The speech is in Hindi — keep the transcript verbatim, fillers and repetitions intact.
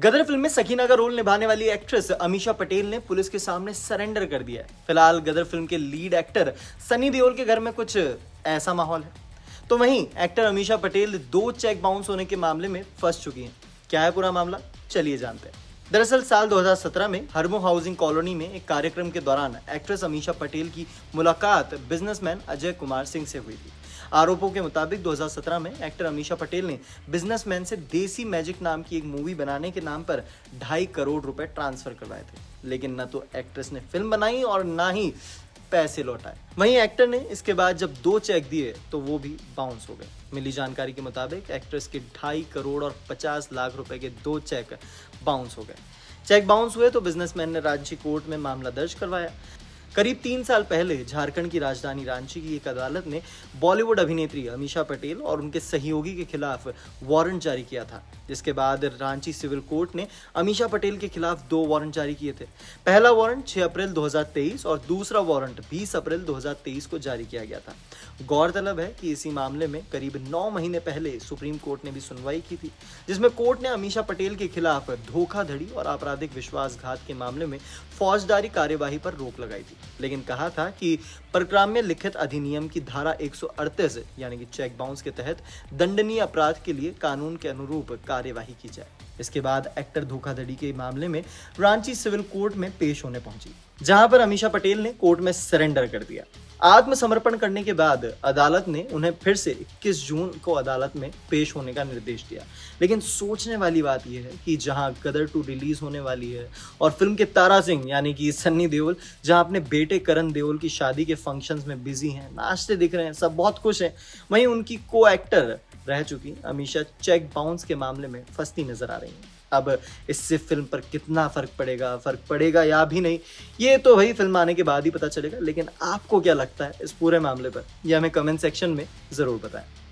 गदर फिल्म में सकीना का रोल निभाने वाली एक्ट्रेस अमीषा पटेल ने पुलिस के सामने सरेंडर कर दिया है। फिलहाल गदर फिल्म के लीड एक्टर सनी देओल के घर में कुछ ऐसा माहौल है। तो वहीं एक्टर अमीषा पटेल दो चेक बाउंस होने के मामले में फंस चुकी हैं। क्या है पूरा मामला, चलिए जानते हैं। दरअसल साल दो हज़ार सत्रह में हरमो हाउसिंग कॉलोनी में एक कार्यक्रम के दौरान एक्ट्रेस अमीषा पटेल की मुलाकात बिजनेसमैन अजय कुमार सिंह से हुई थी। आरोपों के मुताबिक दो हज़ार सत्रह में एक्टर अमीषा पटेल ने बिजनेसमैन से देसी मैजिक नाम की एक मूवी बनाने के नाम पर ढाई करोड़ रुपए ट्रांसफर करवाए थे, लेकिन न तो एक्ट्रेस ने फिल्म बनाई और ना ही पैसे लौटाए। वहीं एक्टर ने इसके बाद जब दो चेक दिए तो वो भी बाउंस हो गए। मिली जानकारी के मुताबिक एक्ट्रेस के ढाई करोड़ और पचास लाख रुपए के दो चेक बाउंस हो गए। चेक बाउंस हुए तो बिजनेसमैन ने रांची कोर्ट में मामला दर्ज करवाया। करीब तीन साल पहले झारखंड की राजधानी रांची की एक अदालत ने बॉलीवुड अभिनेत्री अमीषा पटेल और उनके सहयोगी के खिलाफ वारंट जारी किया था, जिसके बाद रांची सिविल कोर्ट ने अमीषा पटेल के खिलाफ दो वारंट जारी किए थे। पहला वारंट छह अप्रैल दो हज़ार तेईस और दूसरा वारंट बीस अप्रैल दो हज़ार तेईस को जारी किया गया था। गौरतलब है कि इसी मामले में करीब नौ महीने पहले सुप्रीम कोर्ट ने भी सुनवाई की थी, जिसमें कोर्ट ने अमीषा पटेल के खिलाफ धोखाधड़ी और आपराधिक विश्वासघात के मामले में फौजदारी कार्यवाही पर रोक लगाई थी, लेकिन कहा था कि प्रकरण में लिखित अधिनियम की धारा एक सौ अड़तीस यानी कि चेक बाउंस के तहत दंडनीय अपराध के लिए कानून के अनुरूप कार्यवाही की जाए। इसके बाद एक्टर धोखाधड़ी के मामले में रांची सिविल कोर्ट में पेश होने पहुंची, जहां पर अमीषा पटेल ने कोर्ट में सरेंडर कर दिया। आत्मसमर्पण करने के बाद अदालत ने उन्हें फिर से इक्कीस जून को अदालत में पेश होने का निर्देश दिया। लेकिन सोचने वाली बात यह है कि जहां गदर टू रिलीज होने वाली है और फिल्म के तारा सिंह यानी कि सन्नी देओल जहां अपने बेटे करण देओल की शादी के फंक्शंस में बिजी हैं, नाचते दिख रहे हैं, सब बहुत खुश हैं, वहीं उनकी को एक्टर रह चुकी अमीषा चेक बाउंस के मामले में फंसती नजर आ रही हैं। अब इससे फिल्म पर कितना फर्क पड़ेगा फर्क पड़ेगा या भी नहीं, ये तो भाई फिल्म आने के बाद ही पता चलेगा। लेकिन आपको क्या लगता है इस पूरे मामले पर, ये हमें कमेंट सेक्शन में जरूर बताएं।